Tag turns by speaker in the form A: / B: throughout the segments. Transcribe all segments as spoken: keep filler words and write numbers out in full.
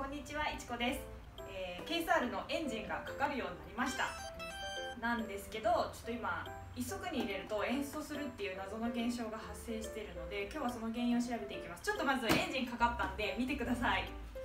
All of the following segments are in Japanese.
A: んにちは、いちこです、えー、ケーエスアール のエンジンがかかるようになりました。なんですけど、ちょっと今一足に入れるとエンストするっていう謎の現象が発生しているので、今日はその原因を調べていきます。ちょっとまずエンジンかかったんで見てください。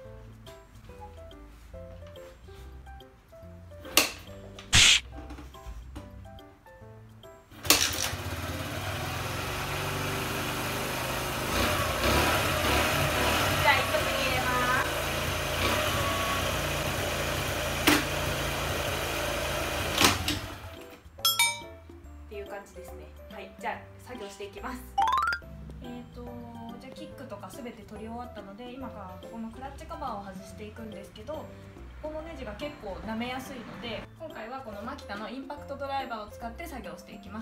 A: 感じですね。はい、じゃあ作業していきます。えーとじゃあキックとかすべて取り終わったので、今からここのクラッチカバーを外していくんですけど、このネジが結構舐めやすいので、今回はこのマキタのインパクトドライバーを使って作業していきます。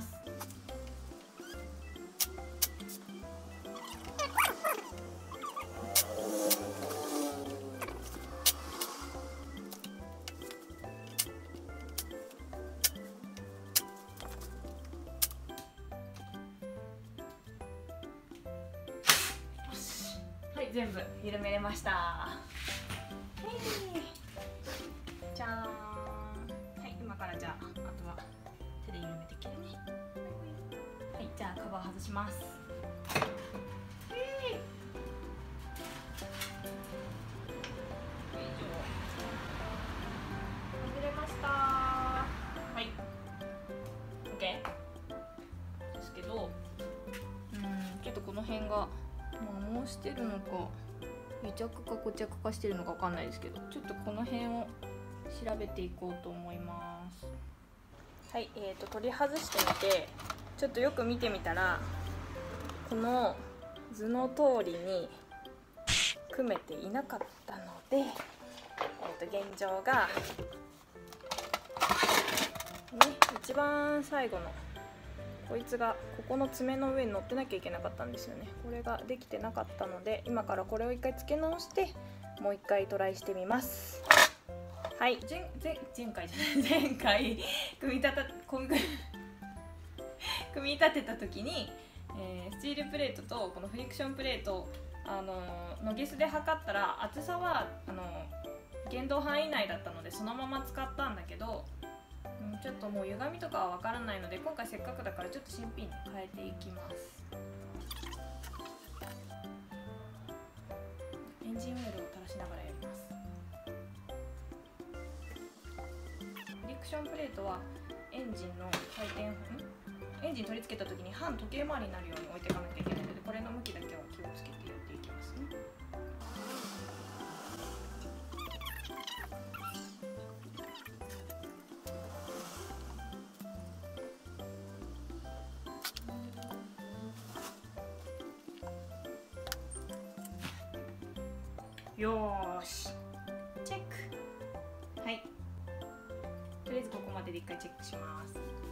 A: はい、全部緩めれました。じゃーん。はい、今からじゃああとは手で緩めていけるね。はい、じゃあカバー外します。外れました。はい、 OK ですけど、うん、ちょっとこの辺が摩耗してるのか癒着か固着かしてるのかわかんないですけど、ちょっとこの辺を調べていこうと思います。はい、えーと取り外してみて、ちょっとよく見てみたらこの図の通りに組めていなかったので、えー、と現状が、ね、一番最後のこいつがここの爪の上に乗ってなきゃいけなかったんですよね。これができてなかったので、今からこれを一回付け直してもう一回トライしてみます。はい、前前前回じゃない前回組み立て組み立てた時に、えー、スチールプレートとこのフリクションプレート、あのー、ノギスで測ったら厚さはあのー、限度範囲内だったのでそのまま使ったんだけど、ちょっともう歪みとかはわからないので、今回せっかくだからちょっと新品に変えていきます。エンジンオイルを垂らしながらやります。フリクションプレートはエンジンの回転んエンジン取り付けた時に反時計回りになるように置いていかなきゃいけないので、これの向きだけは気をつけてやっていきますね。よーし、チェック。はい、とりあえずここまでで一回チェックします。